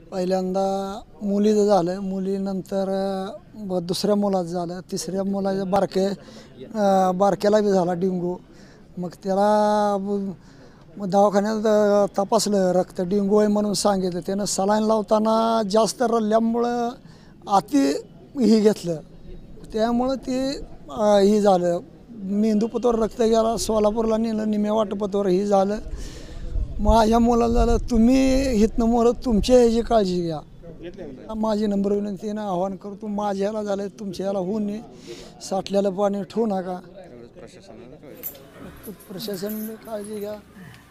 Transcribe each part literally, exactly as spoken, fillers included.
पहिल्यांदा मुलीचं झालं, मुलीनंतर ब दुसऱ्या मुलाचं झालं, तिसऱ्या मुलाचं बारके बारक्याला बी झाला डेंगू। मग त्याला मग दवाखान्यात तपासलं, रक्त डेंगू आहे म्हणून सांगितलं। त्यानं सलाईन लावताना जास्त रडल्यामुळं अति ही घेतलं, त्यामुळं ते ही झालं, मेंदूपतोर रक्त गेला, सोलापूरला नेलं, निम्या वाटपतोर ही झालं। माझ्या मुलाला झालं, तुम्ही हितनं मोर तुमच्या ह्याची काळजी घ्या। माझी नंबर विनंतीनं आवाहन करतो, माझ्या ह्याला झालं तुमच्या ह्याला होऊ नये, साठलेलं पाणी ठेवू नका, प्रशासनाने काळजी घ्या।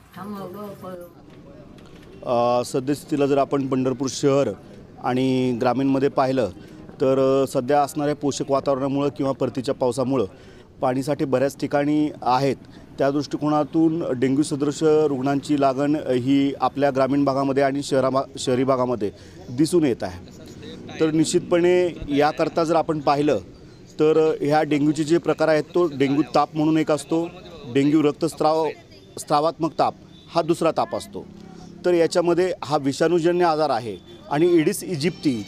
सद्यस्थितीला जर आपण पंढरपूर शहर आणि ग्रामीणमध्ये पाहिलं तर सध्या असणाऱ्या पोषक वातावरणामुळं किंवा परतीच्या पावसामुळं पाणीसाठे बऱ्याच ठिकाणी आहेत। त्या दृष्टिकोनातून डेंग्यू सदृश रुग्णांची लागण ही आपल्या ग्रामीण भागामध्ये आणि शहरा भा शहरी भागामध्ये दिसून येत आहे। तर निश्चितपणे याकरता जर आपण पाहिलं तर ह्या डेंग्यूचे जे प्रकार आहेत, तो डेंग्यू ताप म्हणून एक असतो, डेंग्यू रक्तस्राव स्त्रावात्मक ताप हा दुसरा ताप असतो। तर याच्यामध्ये हा विषाणूजन्य आजार आहे आणि एडिस इजिप्ती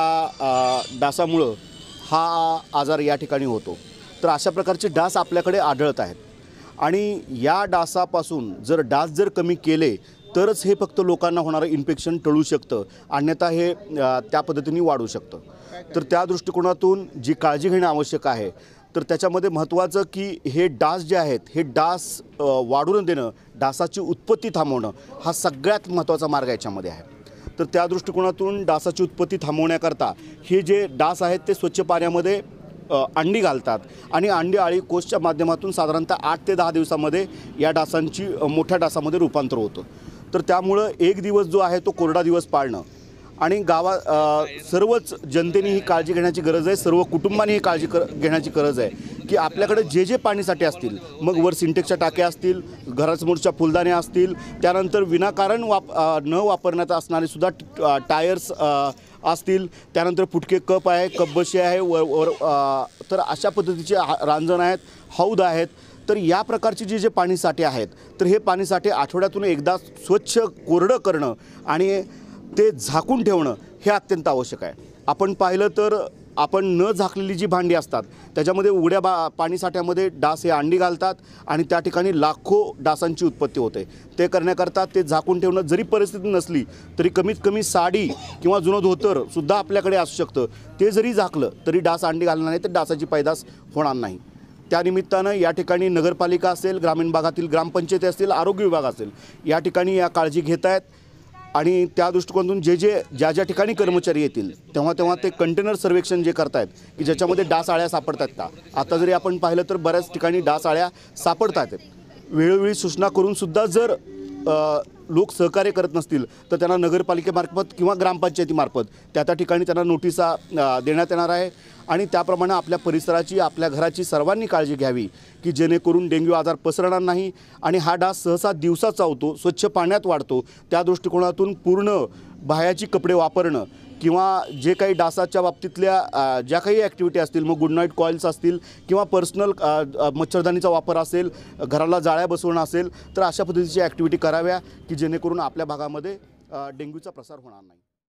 या डासामुळं हा आजार या ठिकाणी होतो। तर अशा प्रकारचे डास आपल्याकडे आढळत आहेत आणि या डासापासून जर डास जर कमी केले तरच हे फक्त लोकांना होणारं इन्फेक्शन टळू शकतं, अन्यथा हे त्या पद्धतीने वाढू शकतं। तर त्या दृष्टिकोनातून जी काळजी घेणं आवश्यक आहे, तर त्याच्यामध्ये महत्त्वाचं की हे डास जे आहेत, हे डास वाढू न देणं, डासाची उत्पत्ती थांबवणं हा सगळ्यात महत्त्वाचा मार्ग याच्यामध्ये आहे। तर त्या दृष्टिकोनातून डासाची उत्पत्ती थांबवण्याकरता हे जे डास आहेत ते स्वच्छ पाण्यामध्ये अंडी घालतात आणि अंडी आळी कोषच्या माध्यमातून साधारणतः आठ ते दहा दिवसामध्ये या डासांची मोठ्या डासामध्ये रूपांतर होतं। तर त्यामुळं एक दिवस जो आहे तो कोरडा दिवस पाळणं आणि गावा सर्वच जनतेने ही काळजी घेण्याची गरज आहे, सर्व कुटुंबाने ही काळजी कर घेण्याची गरज आहे की आपल्याकडे जे जे पाणीसाठे असतील, मग वर सिंटेक्सच्या टाक्या असतील, घरासमोरच्या फुलदाण्या असतील, त्यानंतर विनाकारण वाप न वापरण्यात असणारे सुद्धा टायर्स असतील, त्यानंतर फुटके कप आहे, कपबशी आहे, वर वर तर अशा पद्धतीचे रांजण आहेत, हौद आहेत। तर या प्रकारचे जे जे पाणीसाठे आहेत, तर हे पाणीसाठे आठवड्यातून एकदा स्वच्छ कोरडं करणं आणि ते झाकून ठेवणं हे अत्यंत आवश्यक आहे। आपण पाहिलं तर आपण न झाकलेली जी भांडी असतात त्याच्यामध्ये उघड्या बा पाणीसाठ्यामध्ये डास हे अंडी घालतात आणि त्या ठिकाणी लाखो डासांची उत्पत्ती होते। ते करण्याकरता ते झाकून ठेवणं, जरी परिस्थिती नसली तरी कमीत कमी साडी किंवा जुनं धोतरसुद्धा आपल्याकडे असू शकतं, ते जरी झाकलं तरी डास अंडी घालणार नाही, तर डासाची पैदास होणार नाही। त्यानिमित्तानं या ठिकाणी नगरपालिका असेल, ग्रामीण भागातील ग्रामपंचायती असतील, आरोग्य विभाग असेल, या ठिकाणी या काळजी घेत आहेत आणि त्या दृष्टिकोनातून जे जे ज्या ज्या ठिकाणी कर्मचारी येतील तेव्हा तेव्हा ते कंटेनर सर्वेक्षण जे करतायत की ज्याच्यामध्ये डास आळ्या सापडतात का, आता जरी आपण पाहिलं तर बऱ्याच ठिकाणी डास आळ्या सापडतात। वेळोवेळी सूचना करूनसुद्धा जर लोक सहकार्य करत नसतील तर त्यांना नगरपालिकेमार्फत किंवा ग्रामपंचायतीमार्फत त्या त्या ठिकाणी त्यांना नोटिसा देण्यात येणार आहे आणि त्याप्रमाणे आपल्या परिसराची, आपल्या घराची सर्वांनी काळजी घ्यावी की जेणेकरून डेंग्यू आजार पसरणार नाही आणि हा डास सहसा दिवसा चावतो, स्वच्छ पाण्यात वाढतो। त्या दृष्टिकोनातून पूर्ण बाह्याची कपडे वापरणं किंवा जे काही डासाच्या बाबतीतल्या ज्या काही ॲक्टिव्हिटी असतील, मग गुड नाईट कॉइल्स असतील किंवा पर्सनल मच्छरदाणीचा वापर असेल, घराला जाळ्या बसवणं असेल, तर अशा पद्धतीची ॲक्टिव्हिटी कराव्या की जेणेकरून आपल्या भागामध्ये डेंग्यूचा प्रसार होणार नाही।